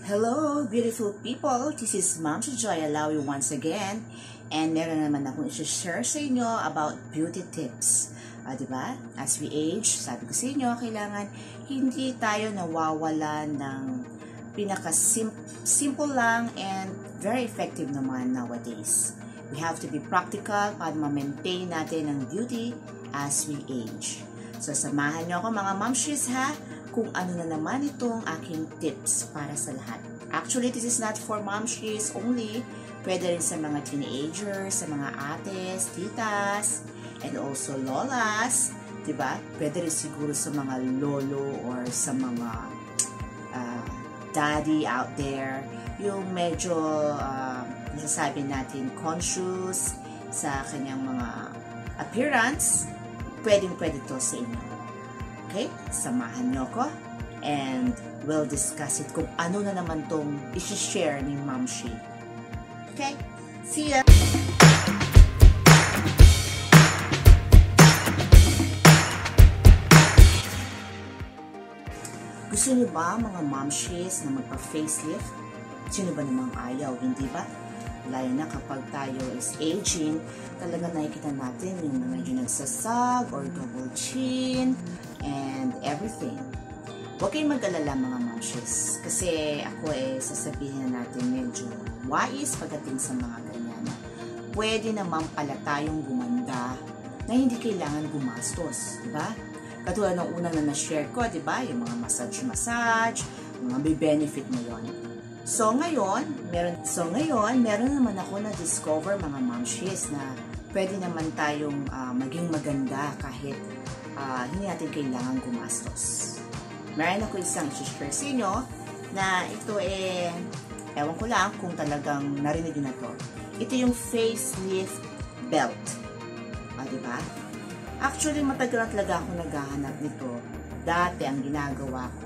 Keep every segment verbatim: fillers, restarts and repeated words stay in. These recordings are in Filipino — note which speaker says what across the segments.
Speaker 1: Hello, beautiful people! This is Momshie Alawi once again. And meron naman akong i-share sa inyo about beauty tips. Uh, diba? As we age, sabi ko sa inyo, kailangan hindi tayo nawawala ng pinaka-simple lang and very effective naman nowadays. We have to be practical para ma-maintain natin ang beauty as we age. So, samahan nyo ako mga momshies ha, kung ano na naman itong aking tips para sa lahat. Actually, this is not for momshies only. Pwede rin sa mga teenagers, sa mga ates, titas, and also lolas. Diba? Pwede rin siguro sa mga lolo or sa mga uh, daddy out there. Yung medyo, uh, nasasabi natin, conscious sa kanyang mga appearance. Pwedeng-pwede to sa inyo. Okay? Samahan nyo ko and we'll discuss it kung ano na naman tong isi-share ni Momshie. Okay? See ya! Gusto niyo ba mga momshies na magpa-facelift? Sino ba namang ayaw, hindi ba? Lalo na kapag tayo is aging, talaga nakikita natin yung medyo nagsasag or double chin and everything. Huwag kayong mag-alala mga momshies kasi ako eh sasabihin na natin medyo wais pagdating sa mga ganyan. Pwede naman pala tayong gumanda na hindi kailangan gumastos, di ba? Katulad ng unang na na-share ko, di ba? Yung mga massage-massage, mga may benefit mo yun. So ngayon, meron so ngayon, meron naman ako na discover mga momshies na pwede naman tayong uh, maging maganda kahit uh, hindi natin kailangan gumastos. Meron ako isang i-share sa inyo na ito eh, ewan ko lang kung talagang narinig na to. Ito yung facelift belt. Ah, diba? Actually, matagal na talaga ako naghahanap nito. Dati ang ginagawa ko,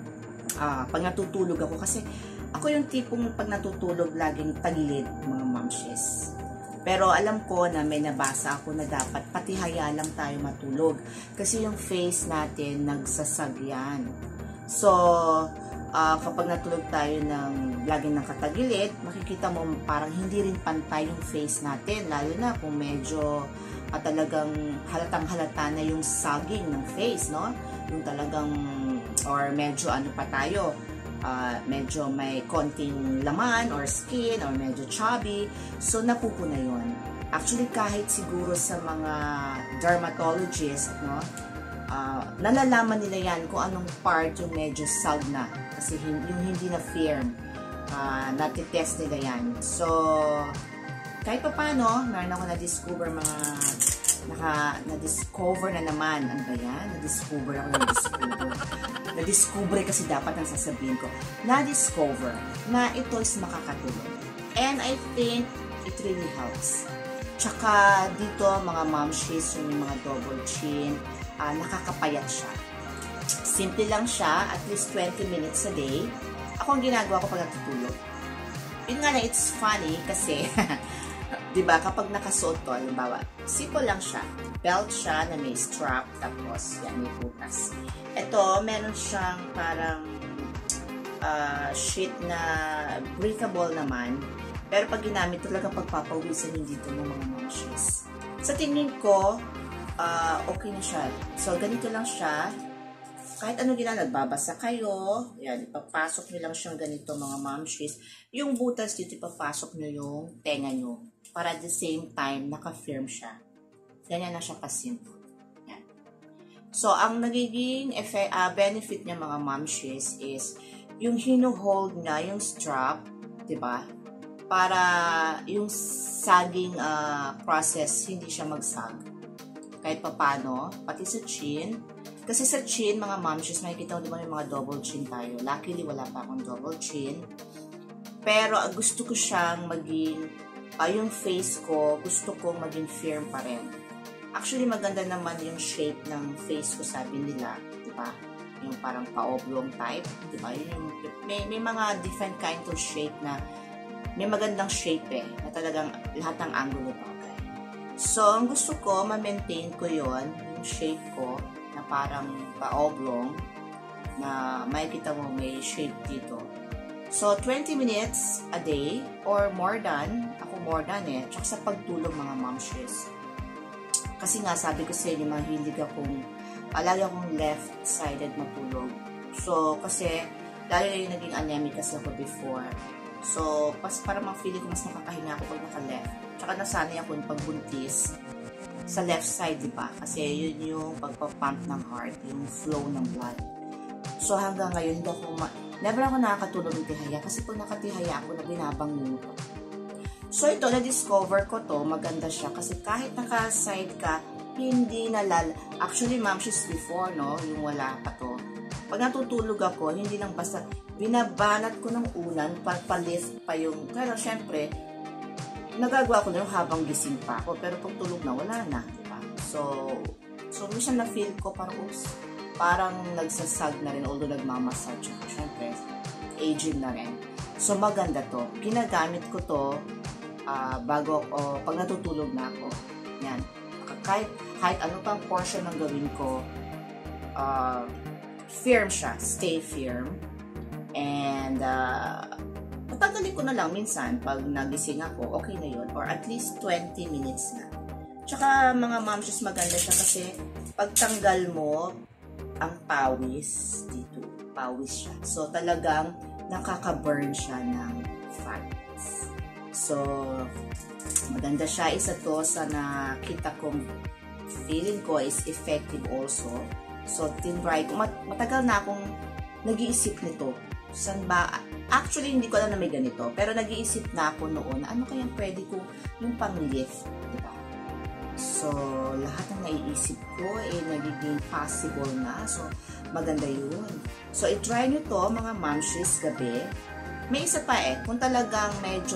Speaker 1: uh, pag natutulog ako kasi ako yung tipong pag natutulog laging tagilid mga momshies. Pero alam ko na may nabasa ako na dapat pati haya lang tayo matulog. Kasi yung face natin nagsasag yan. So, uh, kapag natulog tayo ng laging nakatagilid, makikita mo parang hindi rin pantay yung face natin. Lalo na kung medyo uh, talagang halatang halata na yung sagging ng face, no? Yung talagang, or medyo ano pa tayo, Uh, medyo may konting laman or skin or medyo chubby, so napupuna yun. Actually, kahit siguro sa mga dermatologist, no, uh, nalalaman nila yan kung anong part yung medyo sag na. Kasi yung hindi na firm, uh, natitest nila yan. So, kahit pa paano, meron ako na-discover mga naka, na-discover na naman. Ano ba yan? Na-discover ako na-discover. Na-discover kasi dapat ang sasabihin ko. Na-discover na ito is makakatulong. And I think it really helps. Tsaka dito, mga momshies, yung mga double chin, uh, nakakapayat siya. Simple lang siya, at least twenty minutes a day. Ako ang ginagawa ko pag natutulog. Yun nga na, it's funny kasi diba, kapag nakasuot to, halimbawa, simple lang siya. Belt siya na may strap, tapos yan, may butas. Ito, meron siyang parang uh, sheet na breathable naman. Pero pag ginamit, talaga pagpapawisan hindi ito ng mga momshies. Sa tingin ko, uh, okay na siya. So, ganito lang siya. Kahit ano gina, nagbabasa kayo, yan, ipapasok nyo lang siyang ganito mga momshies. Yung butas dito, ipapasok nyo yung tenga nyo. Para at the same time, naka-firm siya. Ganyan na siya kasimple. Yan. So, ang nagiging effect, uh, benefit niya mga momshies is yung hino-hold niya, yung strap, diba? Para yung sagging uh, process, hindi siya magsag. Kahit pa paano, pati sa chin. Kasi sa chin, mga momshies, makikita mo diba yung mga double chin tayo. Luckily, wala pa akong double chin. Pero uh, gusto ko siyang maging Uh, yung face ko, gusto kong maging firm pa rin. Actually, maganda naman yung shape ng face ko, sabi nila, di ba? Yung parang pa-oblong type, di ba? Yung, may, may mga different kind of shape na may magandang shape eh, na talagang lahat ng angulo bagay. So, ang gusto ko, ma-maintain ko yon yung shape ko, na parang pa-oblong, na makikita mo may shape dito. So, twenty minutes a day or more than, ako more than eh, tsaka sa pagtulog mga momshies. Kasi nga, sabi ko sa inyo, mahilig akong, palagi akong left-sided matulog. So, kasi, lalo yung naging anemic kasi ako before. So, pas, para ma-feeling ko mas nakakahinga ako pag naka-left. Tsaka nasanay ako yung pagbuntis sa left side, diba? Kasi yun yung pagpapump ng heart, yung flow ng blood. So, hanggang ngayon, hindi ako ma- never ako nakakatulog ng tihaya kasi pag nakatihaya ako na binabangon ko. So, ito, na-discover ko to, maganda siya kasi kahit naka-side ka, hindi nalal... Actually, momshies before, no, yung wala pa to. Pag natutulog ako, hindi lang basta binabanat ko ng unan, pagpalift pa yung... Pero, syempre, nagagawa ko na yung habang gising pa ako. Pero pag tulog na, wala na, diba? So, so, minsan na-feel ko parang, oops, parang nagsasag na rin, although nagmamassage ako. Siyempre, aging na rin. So, maganda to. Ginagamit ko to uh, bago, o pag natutulog na ako. Yan. Kahit, kahit ano pang portion ng gawin ko, uh, firm siya. Stay firm. And, uh, patagalin ko na lang minsan pag nagising ako, okay na yun. Or at least twenty minutes na. Tsaka, mga momshies, maganda siya kasi pagtanggal mo, ang pawis dito. Pawis siya. So, talagang nakaka-burn siya ng fats. So, maganda siya. Isa to sa nakita kong feeling ko is effective also. So, tinry ko. Mat matagal na akong nag-iisip nito. San ba? Actually, hindi ko alam na may ganito. Pero nag-iisip na ako noon na ano kayang pwede ko yung pang-lift. Diba? So, lahat ng naiisip ko eh, nagiging possible na. So, maganda yun. So, i-try nyo to, mga momshies, gabi. May isa pa eh, kung talagang medyo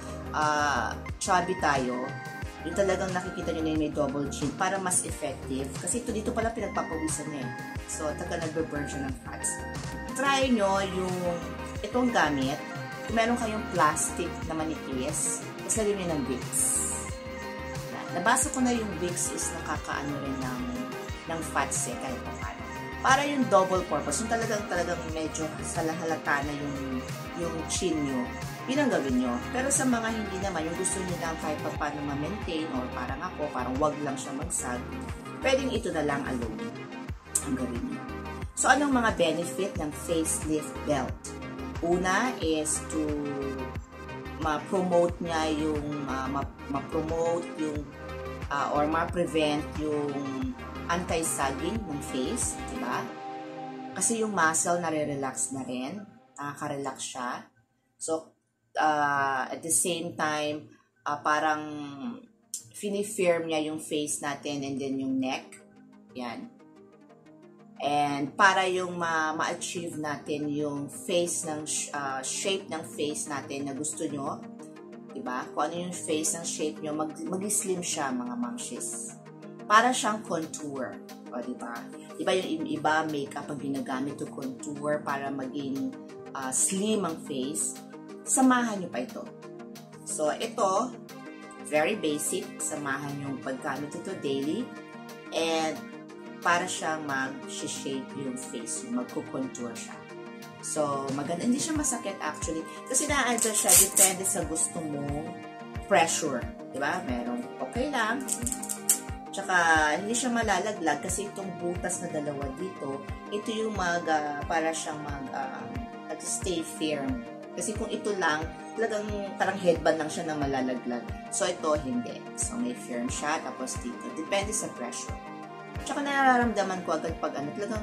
Speaker 1: uh, chubby tayo, yung talagang nakikita nyo na yung may double chin para mas effective. Kasi ito dito pala pinagpapawisan niya eh. So, taga nagbe-burn siya ng fats. Try nyo yung itong gamit. Kung meron kayong plastic na manipis, tapos lagyan nyo ng Vicks. Nabasa ko na yung Vicks is nakakaano rin ng, ng fats eh, kahit pa paano. Para yung double purpose, yung talagang talagang medyo salahalata na yung, yung chin nyo, yun ang gawin nyo. Pero sa mga hindi naman, yung gusto nyo lang kahit pa paano ma-maintain, or parang ako, parang wag lang siya magsag, pwedeng ito na lang alone ang gawin nyo. So, anong mga benefit ng facelift belt? Una is to ma-promote niya yung, uh, ma-promote yung, uh, or ma-prevent yung anti-sagging ng face, diba? Kasi yung muscle nare-relax na rin, nakaka-relax siya. So, uh, at the same time, uh, parang fini-firm niya yung face natin and then yung neck. Yan. And para yung ma-achieve natin yung face ng uh, shape ng face natin na gusto nyo, diba? Kung ano yung face ng shape nyo, mag-slim siya, mga momshies. Para siyang contour, o diba? Diba yung iba makeup ang ginagamit to contour para maging uh, slim ang face, samahan nyo pa ito. So ito, very basic, samahan yung paggamit ito daily, and para siyang mag-shape yung face, yung magko-contour siya. So, maganda. Hindi siya masakit actually. Kasi na-adjust siya, depende sa gusto mong pressure. Diba? Meron, okay lang. Tsaka, hindi siya malalaglag kasi itong butas na dalawa dito, ito yung mag, uh, para siyang mag, uh, stay firm. Kasi kung ito lang, talagang parang headband lang siya na malalaglag. So, ito, hindi. So, may firm siya, tapos dito. Depende sa pressure. Tsaka nararamdaman ko agad pag ano, talagang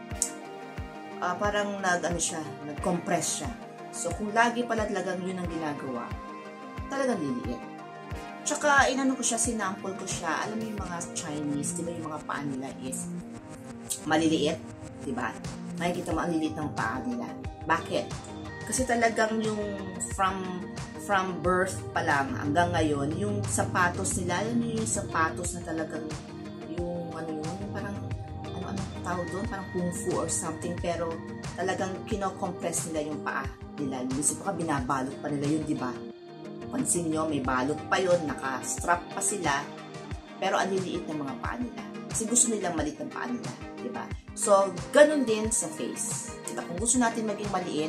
Speaker 1: uh, parang nag, ano siya, nag-compress siya. So, kung lagi pala talagang yun ang ginagawa, talagang liliit. Tsaka, inano ko siya, sinample ko siya. Alam mo yung mga Chinese, di ba yung mga paa nila is maliliit, di ba? Makikita mo ang liliit ng paa nila. Bakit? Kasi talagang yung from from birth pa lang hanggang ngayon, yung sapatos nila, alam mo yung sapatos na talagang ano yun, parang ano-ano tawag doon, parang kung fu or something, pero talagang kino-compress nila yung paa nila. Isip ko, binabalot pa nila yun, di ba? Pansin nyo, may balot pa yun, naka-strap pa sila, pero ang liliit ng mga paa nila. Kasi gusto nilang maliit ng paa nila, di ba? So, ganun din sa face. Diba? Kung gusto natin maging maliit,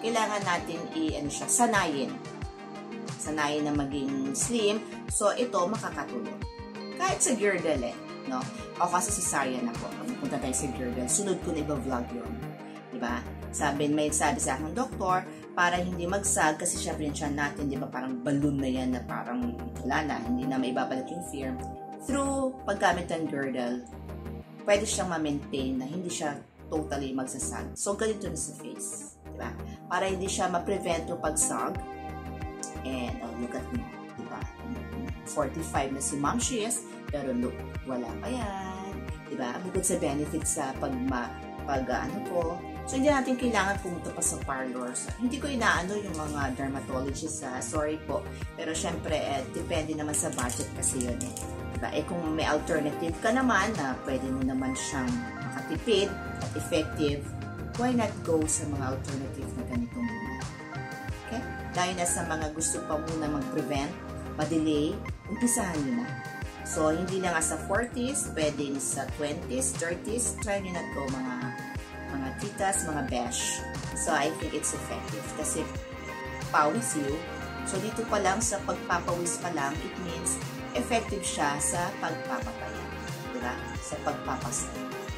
Speaker 1: kailangan natin i, ano siya, sanayin. Sanayin na maging slim. So, ito makakatulong. Kahit sa girdle eh. No? Ako kasi cesarean ako. Punta tayo sa girdle. Sunod ko na iba-vlog yun. Diba? Sabi, may sabi sa akin ng doktor, para hindi magsag, kasi syempre yung tiyan natin, di ba, parang balloon na yan na parang wala na, hindi na maibabalik yung fear. Through paggamit ng girdle, pwede siyang ma-maintain na hindi siya totally magsasag. So, ganito na sa face. Diba? Para hindi siya ma-prevent yung pagsag. And, oh, look at me. Diba? forty-five na si Momshie, pero look, wala pa yan. Diba? Bukod sa benefits sa pag, ma, pag uh, ano po, so, hindi natin kailangan pumunta pa sa parlors. Hindi ko inaano yung mga dermatologists, ha? Sorry po. Pero syempre, eh, depende naman sa budget kasi yun eh. Diba? Eh kung may alternative ka naman na pwede mo naman siyang makatipid at effective, why not go sa mga alternative na ganito muna? Okay? Dahil na sa mga gusto pa muna mag-prevent, ma-delay, umpisahan nyo na. So, hindi lang sa forties, pwede sa twenties, thirties, try nyo na to mga mga titas, mga besh. So, I think it's effective kasi pawis you. So, dito pa lang sa pagpapawis pa lang, it means effective siya sa pagpapapaya. Diba? Sa pagpapasay.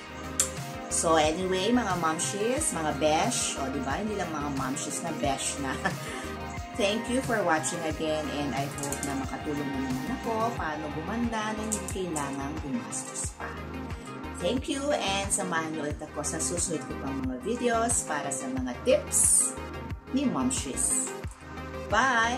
Speaker 1: So, anyway, mga momshies, mga besh, o diba? Hindi lang mga momshies na besh na. Thank you for watching again and I hope na makatulong na naman ako paano gumanda na hindi kailangang gumastos pa. Thank you and samahan niyo ulit ako sa susunod ko pang mga videos para sa mga tips ni Momshies. Bye!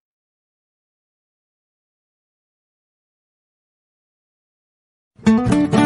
Speaker 2: Thank you.